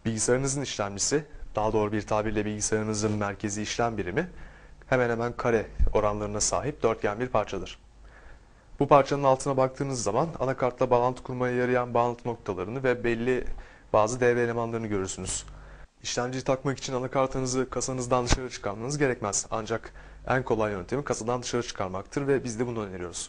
Bilgisayarınızın işlemcisi, daha doğru bir tabirle bilgisayarınızın merkezi işlem birimi, hemen hemen kare oranlarına sahip dörtgen bir parçadır. Bu parçanın altına baktığınız zaman anakartla bağlantı kurmaya yarayan bağlantı noktalarını ve belli bazı devre elemanlarını görürsünüz. İşlemciyi takmak için anakartınızı kasanızdan dışarı çıkarmanız gerekmez. Ancak en kolay yöntemi kasadan dışarı çıkarmaktır ve biz de bunu öneriyoruz.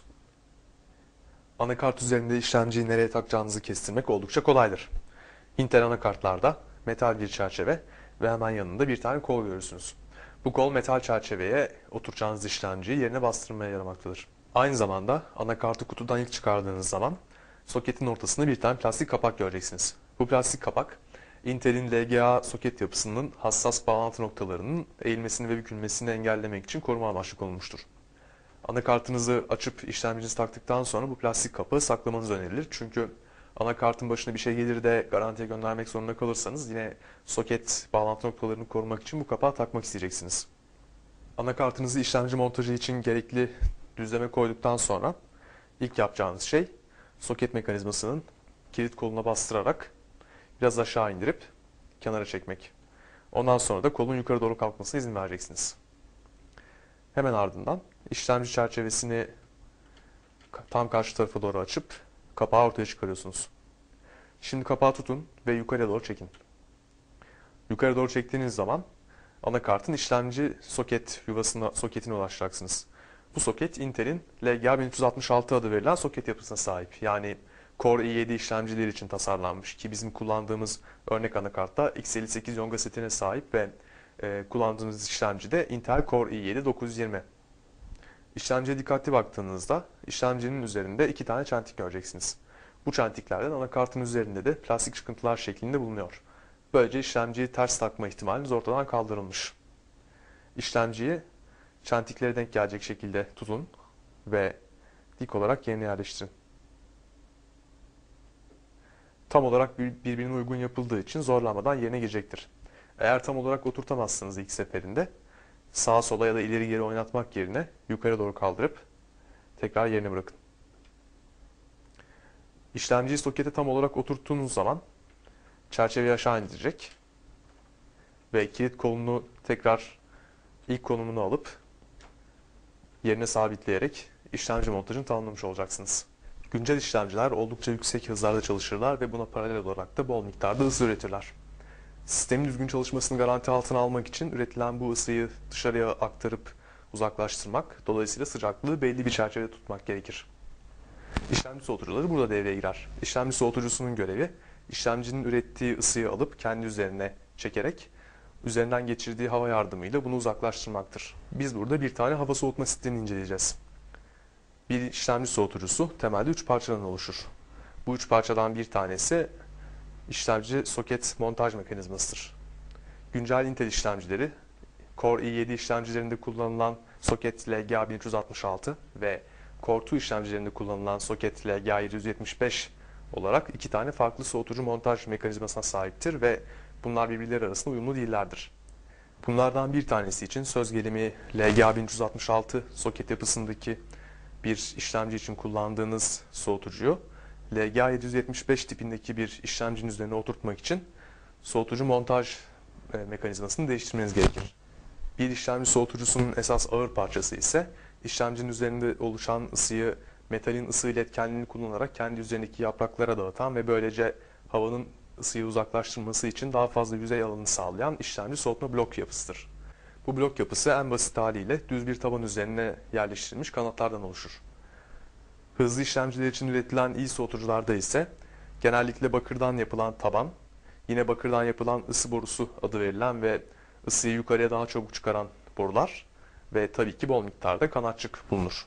Anakart üzerinde işlemciyi nereye takacağınızı kestirmek oldukça kolaydır. Intel anakartlarda metal bir çerçeve ve hemen yanında bir tane kol görürsünüz. Bu kol metal çerçeveye oturacağınız işlemciyi yerine bastırmaya yaramaktadır. Aynı zamanda anakartı kutudan ilk çıkardığınız zaman soketin ortasında bir tane plastik kapak göreceksiniz. Bu plastik kapak Intel'in LGA soket yapısının hassas bağlantı noktalarının eğilmesini ve bükülmesini engellemek için koruma amaçlı konulmuştur. Anakartınızı açıp işlemcinizi taktıktan sonra bu plastik kapağı saklamanız önerilir. Çünkü anakartın başına bir şey gelir de garantiye göndermek zorunda kalırsanız yine soket bağlantı noktalarını korumak için bu kapağı takmak isteyeceksiniz. Anakartınızı işlemci montajı için gerekli düzleme koyduktan sonra ilk yapacağınız şey soket mekanizmasının kilit koluna bastırarak biraz aşağı indirip kenara çekmek. Ondan sonra da kolun yukarı doğru kalkmasına izin vereceksiniz. Hemen ardından işlemci çerçevesini tam karşı tarafa doğru açıp kapağı ortaya çıkarıyorsunuz. Şimdi kapağı tutun ve yukarıya doğru çekin. Yukarı doğru çektiğiniz zaman anakartın işlemci soketine ulaşacaksınız. Bu soket Intel'in LGA 1366 adı verilen soket yapısına sahip. Yani Core i7 işlemciler için tasarlanmış ki bizim kullandığımız örnek anakartta x58 yonga setine sahip ve kullandığımız işlemci de Intel Core i7 920. İşlemciye dikkatli baktığınızda işlemcinin üzerinde iki tane çentik göreceksiniz. Bu çentiklerden anakartın üzerinde de plastik çıkıntılar şeklinde bulunuyor. Böylece işlemciyi ters takma ihtimaliniz ortadan kaldırılmış. İşlemciyi çentiklere denk gelecek şekilde tutun ve dik olarak yerine yerleştirin. Tam olarak birbirine uygun yapıldığı için zorlanmadan yerine girecektir. Eğer tam olarak oturtamazsınız ilk seferinde, sağa sola ya da ileri geri oynatmak yerine yukarı doğru kaldırıp tekrar yerine bırakın. İşlemciyi sokete tam olarak oturttuğunuz zaman çerçeveyi aşağı indirecek ve kilit kolunu tekrar ilk konumunu alıp yerine sabitleyerek işlemci montajını tamamlamış olacaksınız. Güncel işlemciler oldukça yüksek hızlarda çalışırlar ve buna paralel olarak da bol miktarda ısı üretirler. Sistemin düzgün çalışmasını garanti altına almak için üretilen bu ısıyı dışarıya aktarıp uzaklaştırmak, dolayısıyla sıcaklığı belli bir çerçevede tutmak gerekir. İşlemci soğutucuları burada devreye girer. İşlemci soğutucusunun görevi, işlemcinin ürettiği ısıyı alıp kendi üzerine çekerek, üzerinden geçirdiği hava yardımıyla bunu uzaklaştırmaktır. Biz burada bir tane hava soğutma sistemini inceleyeceğiz. Bir işlemci soğutucusu temelde 3 parçadan oluşur. Bu 3 parçadan bir tanesi işlemci soket montaj mekanizmasıdır. Güncel Intel işlemcileri, Core i7 işlemcilerinde kullanılan soket LGA 1366 ve Core 2 işlemcilerinde kullanılan soket LGA 775 olarak iki tane farklı soğutucu montaj mekanizmasına sahiptir ve bunlar birbirleri arasında uyumlu değillerdir. Bunlardan bir tanesi için söz gelimi LGA 1366 soket yapısındaki bir işlemci için kullandığınız soğutucuyu LGA 775 tipindeki bir işlemcinin üzerine oturtmak için soğutucu montaj mekanizmasını değiştirmeniz gerekir. Bir işlemci soğutucusunun esas ağır parçası ise işlemcinin üzerinde oluşan ısıyı metalin ısı iletkenliğini kullanarak kendi üzerindeki yapraklara dağıtan ve böylece havanın ısıyı uzaklaştırması için daha fazla yüzey alanı sağlayan işlemci soğutma blok yapısıdır. Bu blok yapısı en basit haliyle düz bir taban üzerine yerleştirilmiş kanatlardan oluşur. Hızlı işlemciler için üretilen iyi soğutucularda ise genellikle bakırdan yapılan taban, yine bakırdan yapılan ısı borusu adı verilen ve ısıyı yukarıya daha çabuk çıkaran borular ve tabii ki bol miktarda kanatçık bulunur.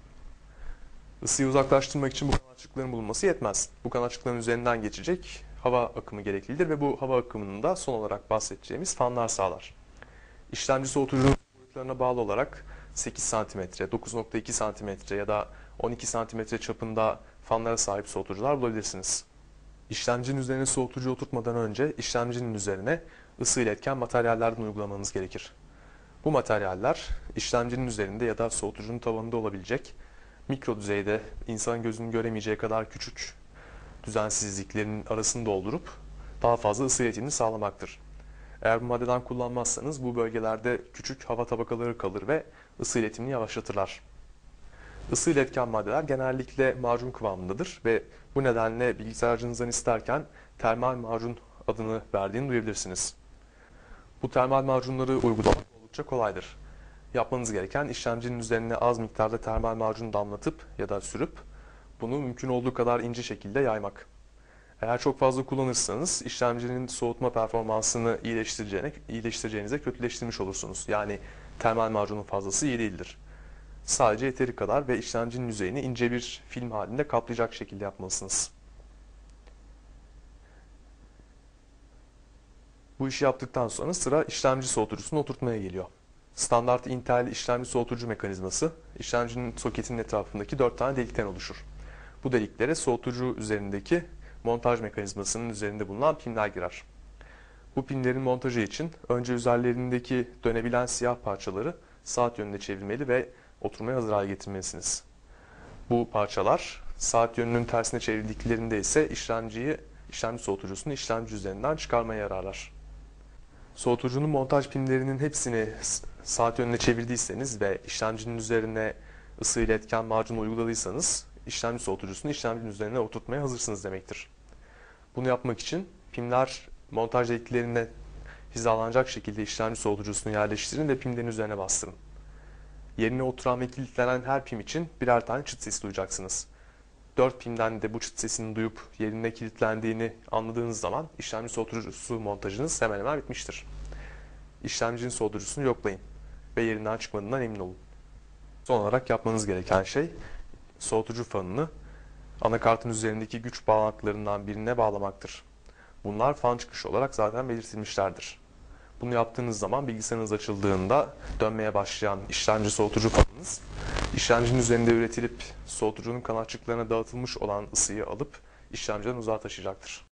Isıyı uzaklaştırmak için bu kanatçıkların bulunması yetmez. Bu kanatçıkların üzerinden geçecek hava akımı gereklidir ve bu hava akımının da son olarak bahsedeceğimiz fanlar sağlar. İşlemci soğutucunun boyutlarına bağlı olarak 8 cm, 9.2 cm ya da 12 cm çapında fanlara sahip soğutucular bulabilirsiniz. İşlemcinin üzerine soğutucu oturtmadan önce işlemcinin üzerine ısı iletken materyallerden uygulamanız gerekir. Bu materyaller işlemcinin üzerinde ya da soğutucunun tavanında olabilecek mikro düzeyde insanın gözünün göremeyeceği kadar küçük düzensizliklerin arasını doldurup daha fazla ısı iletimini sağlamaktır. Eğer bu maddeden kullanmazsanız bu bölgelerde küçük hava tabakaları kalır ve ısı iletimini yavaşlatırlar. Isı iletken maddeler genellikle macun kıvamındadır ve bu nedenle bilgisayarcınızdan isterken termal macun adını verdiğini duyabilirsiniz. Bu termal macunları uygulamak oldukça kolaydır. Yapmanız gereken işlemcinin üzerine az miktarda termal macun damlatıp ya da sürüp bunu mümkün olduğu kadar ince şekilde yaymak. Eğer çok fazla kullanırsanız işlemcinin soğutma performansını iyileştireceğinize kötüleştirmiş olursunuz. Yani termal macunun fazlası iyi değildir. Sadece yeteri kadar ve işlemcinin yüzeyini ince bir film halinde kaplayacak şekilde yapmalısınız. Bu işi yaptıktan sonra sıra işlemci soğutucusunu oturtmaya geliyor. Standart Intel işlemci soğutucu mekanizması, işlemcinin soketinin etrafındaki 4 tane delikten oluşur. Bu deliklere soğutucu üzerindeki montaj mekanizmasının üzerinde bulunan pinler girer. Bu pinlerin montajı için önce üzerlerindeki dönebilen siyah parçaları saat yönünde çevirmeli ve oturmaya hazır hale getirmelisiniz. Bu parçalar saat yönünün tersine çevirdiklerinde ise işlemci soğutucusunu işlemci üzerinden çıkarmaya yararlar. Soğutucunun montaj pinlerinin hepsini saat yönüne çevirdiyseniz ve işlemcinin üzerine ısı iletken macunu uyguladıysanız işlemci soğutucusunu işlemcinin üzerine oturtmaya hazırsınız demektir. Bunu yapmak için pinler montaj deliklerine hizalanacak şekilde işlemci soğutucusunu yerleştirin ve pinlerin üzerine bastırın. Yerine oturan ve kilitlenen her pim için birer tane çıt sesi duyacaksınız. 4 pimden de bu çıt sesini duyup yerine kilitlendiğini anladığınız zaman işlemci soğutucusu montajınız hemen hemen bitmiştir. İşlemcinin soğutucusunu yoklayın ve yerinden çıkmadığından emin olun. Son olarak yapmanız gereken şey soğutucu fanını anakartın üzerindeki güç bağlantılarından birine bağlamaktır. Bunlar fan çıkışı olarak zaten belirtilmişlerdir. Bunu yaptığınız zaman bilgisayarınız açıldığında dönmeye başlayan işlemci soğutucu fanınız işlemcinin üzerinde üretilip soğutucunun kanatçıklarına dağıtılmış olan ısıyı alıp işlemciden uzağa taşıyacaktır.